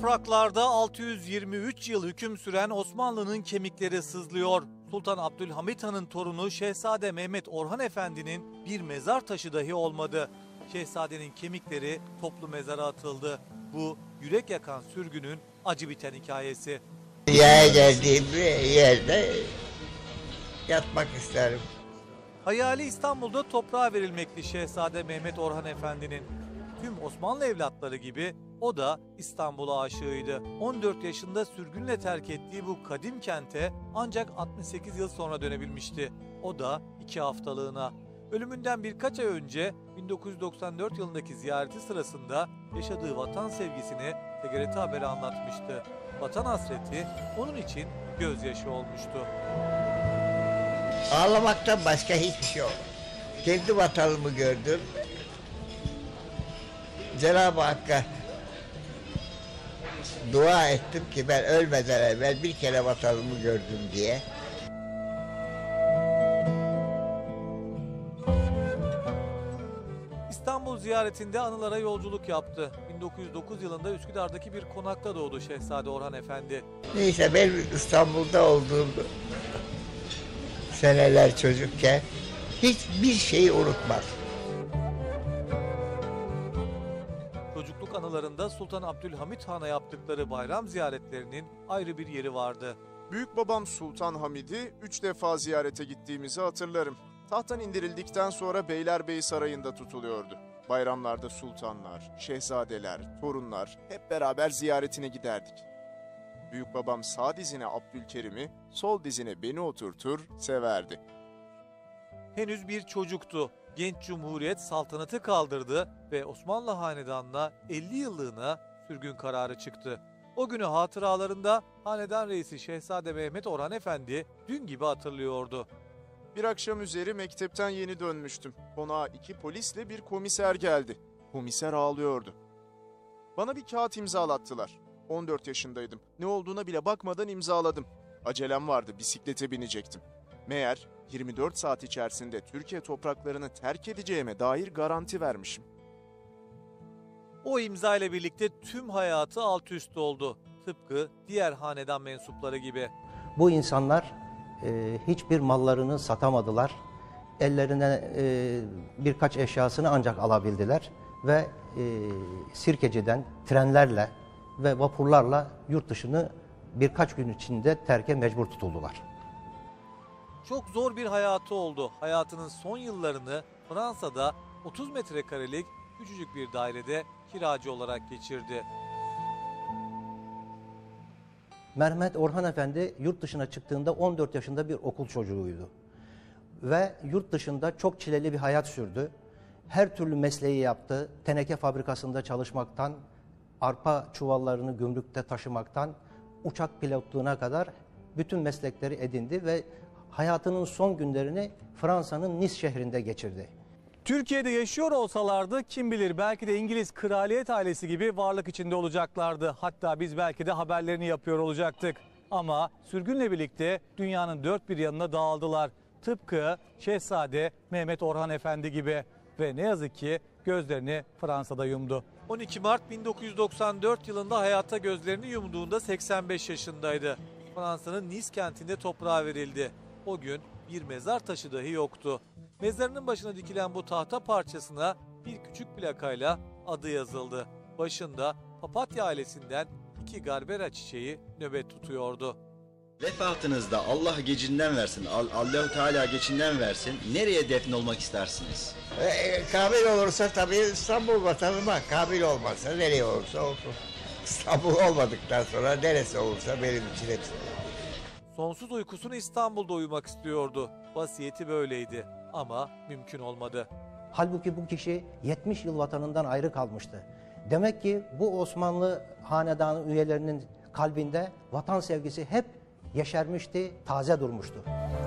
topraklarda 623 yıl hüküm süren Osmanlı'nın kemikleri sızlıyor. Sultan Abdülhamit Han'ın torunu Şehzade Mehmet Orhan Efendi'nin bir mezar taşı dahi olmadı. Şehzadenin kemikleri toplu mezara atıldı. Bu yürek yakan sürgünün acı biten hikayesi. Dünyaya geldiğim yerde yatmak isterim. Hayali İstanbul'da toprağa verilmekti Şehzade Mehmet Orhan Efendi'nin. Tüm Osmanlı evlatları gibi o da İstanbul'a aşığıydı. 14 yaşında sürgünle terk ettiği bu kadim kente ancak 68 yıl sonra dönebilmişti. O da 2 haftalığına. Ölümünden birkaç ay önce 1994 yılındaki ziyareti sırasında yaşadığı vatan sevgisini TGRT Haber'e anlatmıştı. Vatan hasreti onun için gözyaşı olmuştu. Ağlamaktan başka hiçbir şey olmadı. Kendi vatanımı gördüm. Cenab-ı Hakk'a dua ettim ki ben ölmeden evvel bir kere vatanımı gördüm diye. İstanbul ziyaretinde anılara yolculuk yaptı. 1909 yılında Üsküdar'daki bir konakta doğdu Şehzade Orhan Efendi. Neyse ben İstanbul'da olduğum seneler çocukken hiçbir şeyi unutmadım. Çocukluk anılarında Sultan Abdülhamit Han'a yaptıkları bayram ziyaretlerinin ayrı bir yeri vardı. Büyükbabam Sultan Hamid'i 3 defa ziyarete gittiğimizi hatırlarım. Tahttan indirildikten sonra Beylerbeyi Sarayı'nda tutuluyordu. Bayramlarda sultanlar, şehzadeler, torunlar hep beraber ziyaretine giderdik. Büyükbabam sağ dizine Abdülkerim'i, sol dizine beni oturtur, severdi. Henüz bir çocuktu. Genç Cumhuriyet saltanatı kaldırdı ve Osmanlı Hanedanı'na 50 yıllığına sürgün kararı çıktı. O günü hatıralarında Hanedan Reisi Şehzade Mehmet Orhan Efendi dün gibi hatırlıyordu. Bir akşam üzeri mektepten yeni dönmüştüm. Konağa 2 polisle bir komiser geldi. Komiser ağlıyordu. Bana bir kağıt imzalattılar. 14 yaşındaydım. Ne olduğuna bile bakmadan imzaladım. Acelem vardı, bisiklete binecektim. Meğer 24 saat içerisinde Türkiye topraklarını terk edeceğime dair garanti vermişim. O imza ile birlikte tüm hayatı alt üst oldu. Tıpkı diğer hanedan mensupları gibi. Bu insanlar hiçbir mallarını satamadılar. Ellerine birkaç eşyasını ancak alabildiler ve Sirkeci'den trenlerle ve vapurlarla yurt dışını birkaç gün içinde terke mecbur tutuldular. Çok zor bir hayatı oldu. Hayatının son yıllarını Fransa'da 30 metrekarelik küçücük bir dairede kiracı olarak geçirdi. Mehmet Orhan Efendi yurt dışına çıktığında 14 yaşında bir okul çocuğuydu. Ve yurt dışında çok çileli bir hayat sürdü. Her türlü mesleği yaptı. Teneke fabrikasında çalışmaktan, arpa çuvallarını gümrükte taşımaktan, uçak pilotluğuna kadar bütün meslekleri edindi ve hayatının son günlerini Fransa'nın Nice şehrinde geçirdi. Türkiye'de yaşıyor olsalardı kim bilir belki de İngiliz kraliyet ailesi gibi varlık içinde olacaklardı. Hatta biz belki de haberlerini yapıyor olacaktık. Ama sürgünle birlikte dünyanın dört bir yanına dağıldılar. Tıpkı Şehzade Mehmet Orhan Efendi gibi. Ve ne yazık ki gözlerini Fransa'da yumdu. 12 Mart 1994 yılında hayata gözlerini yumduğunda 85 yaşındaydı. Fransa'nın Nice kentinde toprağa verildi. O gün bir mezar taşı dahi yoktu. Mezarının başına dikilen bu tahta parçasına bir küçük plakayla adı yazıldı. Başında papatya ailesinden 2 garbera çiçeği nöbet tutuyordu. Vefatınızda Allah gecinden versin, Allah-u Teala geçinden versin. Nereye defn olmak istersiniz? Kabil olursa tabii İstanbul vatanıma, kabil olmazsa nereye olursa olsun. İstanbul olmadıktan sonra neresi olursa benim için hepsi. Sonsuz uykusunu İstanbul'da uyumak istiyordu. Vasiyeti böyleydi ama mümkün olmadı. Halbuki bu kişi 70 yıl vatanından ayrı kalmıştı. Demek ki bu Osmanlı hanedanı üyelerinin kalbinde vatan sevgisi hep yeşermişti, taze durmuştu.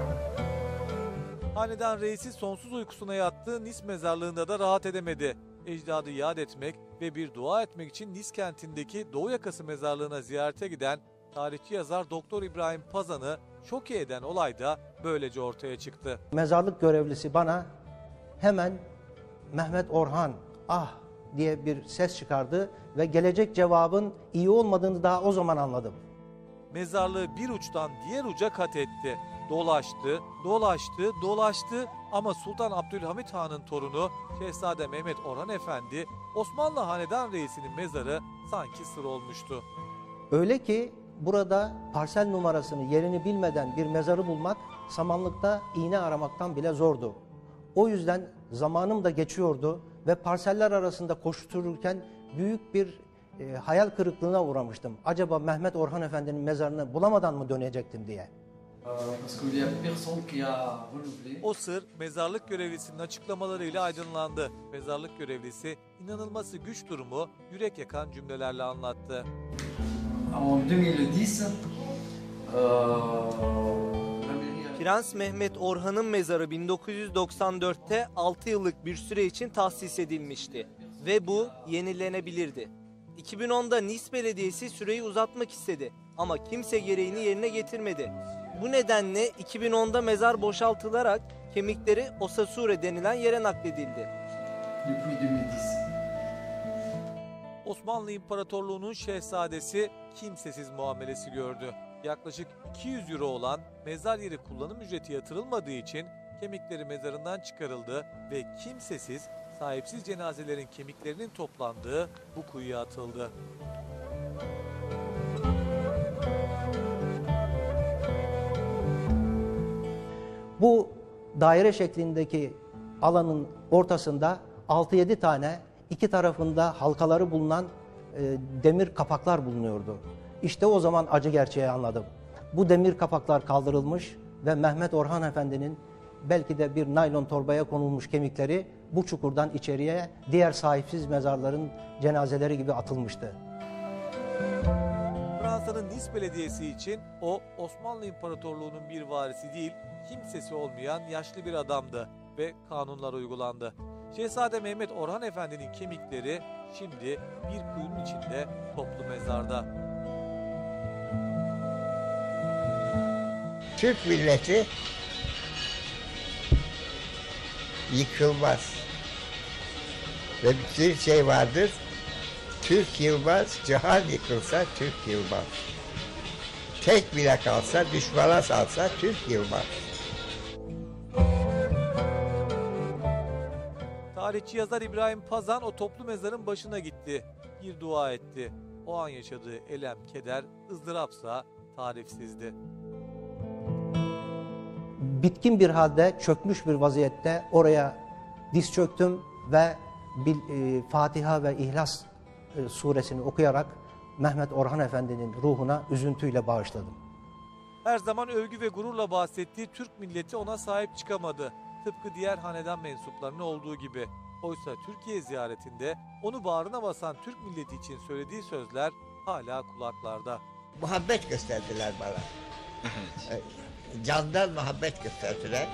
Hanedan reisi sonsuz uykusuna yattığı Nice mezarlığında da rahat edemedi. Ecdadı yad etmek ve bir dua etmek için Nice kentindeki Doğu Yakası mezarlığına ziyarete giden tarihçi yazar Doktor İbrahim Pazan'ı şoke eden olay da böylece ortaya çıktı. Mezarlık görevlisi bana hemen Mehmet Orhan, ah diye bir ses çıkardı ve gelecek cevabın iyi olmadığını daha o zaman anladım. Mezarlığı bir uçtan diğer uca kat etti. Dolaştı ama Sultan Abdülhamit Han'ın torunu Şehzade Mehmet Orhan Efendi, Osmanlı Hanedan Reisi'nin mezarı sanki sır olmuştu. Öyle ki burada parsel numarasını, yerini bilmeden bir mezarı bulmak samanlıkta iğne aramaktan bile zordu. O yüzden zamanım da geçiyordu ve parseller arasında koştururken büyük bir hayal kırıklığına uğramıştım. Acaba Mehmet Orhan Efendi'nin mezarını bulamadan mı dönecektim diye. O sır mezarlık görevlisinin açıklamalarıyla aydınlandı. Mezarlık görevlisi inanılması güç durumu yürek yakan cümlelerle anlattı. Prens Mehmet Orhan'ın mezarı 1994'te 6 yıllık bir süre için tahsis edilmişti ve bu yenilenebilirdi. 2010'da Nice Belediyesi süreyi uzatmak istedi ama kimse gereğini yerine getirmedi. Bu nedenle 2010'da mezar boşaltılarak kemikleri Osasure denilen yere nakledildi. Osmanlı İmparatorluğu'nun şehzadesi kimsesiz muamelesi gördü. Yaklaşık 200 euro olan mezar yeri kullanım ücreti yatırılmadığı için kemikleri mezarından çıkarıldı ve kimsesiz, sahipsiz cenazelerin kemiklerinin toplandığı bu kuyuya atıldı. Bu daire şeklindeki alanın ortasında 6-7 tane iki tarafında halkaları bulunan demir kapaklar bulunuyordu. İşte o zaman acı gerçeği anladım. Bu demir kapaklar kaldırılmış ve Mehmet Orhan Efendi'nin belki de bir naylon torbaya konulmuş kemikleri bu çukurdan içeriye diğer sahipsiz mezarların cenazeleri gibi atılmıştı. Fransa'nın Nice Belediyesi için o Osmanlı İmparatorluğu'nun bir varisi değil, kimsesi olmayan yaşlı bir adamdı ve kanunlar uygulandı. Şehzade Mehmet Orhan Efendi'nin kemikleri şimdi bir kuyunun içinde toplu mezarda. Türk milleti yıkılmaz. Ve bir şey vardır. Türk yılmaz, cihan yıkılsa Türk yılmaz. Tek bile kalsa, düşmana salsa Türk yılmaz. Tarihçi yazar İbrahim Pazan o toplu mezarın başına gitti. Bir dua etti. O an yaşadığı elem, keder, ızdırapsa tarifsizdi. Bitkin bir halde, çökmüş bir vaziyette oraya diz çöktüm ve Fatiha ve İhlas suresini okuyarak Mehmet Orhan Efendi'nin ruhuna üzüntüyle bağışladım. Her zaman övgü ve gururla bahsettiği Türk milleti ona sahip çıkamadı. Tıpkı diğer hanedan mensuplarının olduğu gibi. Oysa Türkiye ziyaretinde onu bağrına basan Türk milleti için söylediği sözler hala kulaklarda. Muhabbet gösterdiler bana. Candan muhabbet gösterdiler.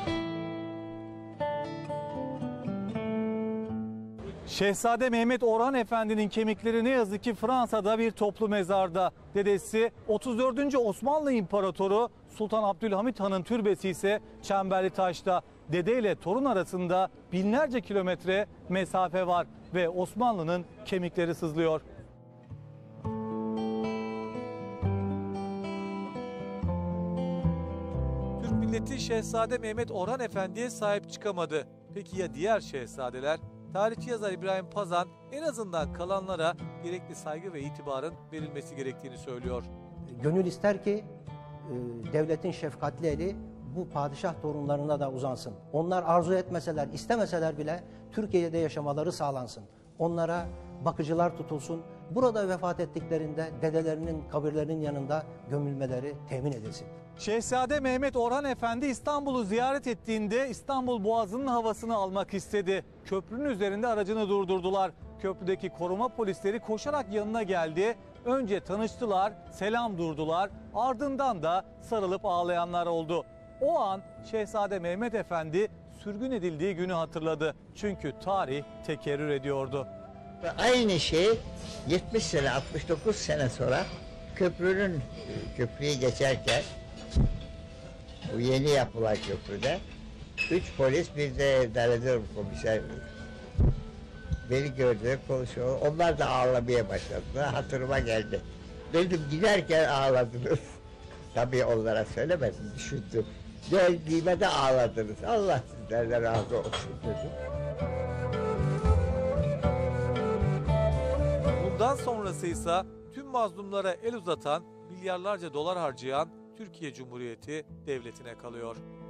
Şehzade Mehmet Orhan Efendi'nin kemikleri ne yazık ki Fransa'da bir toplu mezarda. Dedesi 34. Osmanlı İmparatoru Sultan Abdülhamit Han'ın türbesi ise Çemberlitaş'ta. Dede ile torun arasında binlerce kilometre mesafe var ve Osmanlı'nın kemikleri sızlıyor. Türk milleti Şehzade Mehmet Orhan Efendi'ye sahip çıkamadı. Peki ya diğer şehzadeler? Tarihçi yazar İbrahim Pazan en azından kalanlara gerekli saygı ve itibarın verilmesi gerektiğini söylüyor. Gönül ister ki devletin şefkatli eli bu padişah torunlarına da uzansın. Onlar arzu etmeseler, istemeseler bile Türkiye'de yaşamaları sağlansın. Onlara bakıcılar tutulsun. Burada vefat ettiklerinde dedelerinin kabirlerinin yanında gömülmeleri temin edilsin. Şehzade Mehmet Orhan Efendi İstanbul'u ziyaret ettiğinde İstanbul Boğazı'nın havasını almak istedi. Köprünün üzerinde aracını durdurdular. Köprüdeki koruma polisleri koşarak yanına geldi. Önce tanıştılar, selam durdular. Ardından da sarılıp ağlayanlar oldu. O an Şehzade Mehmet Efendi sürgün edildiği günü hatırladı. Çünkü tarih tekerrür ediyordu. Ve aynı şey 70 sene, 69 sene sonra köprüyü geçerken bu yeni yapılan köprüde 3 polis bir de denedim komiser Beni gördüler, konuşuyor. Onlar da ağlamaya başladılar. Hatırıma geldi. Dedim giderken ağladınız. Tabii onlara söylemedim, düşündüm. Geldiğime de ağladınız. Allah sizlerden razı olsun dedim. Bundan sonrası ise tüm mazlumlara el uzatan, milyarlarca dolar harcayan Türkiye Cumhuriyeti Devleti'ne kalıyor.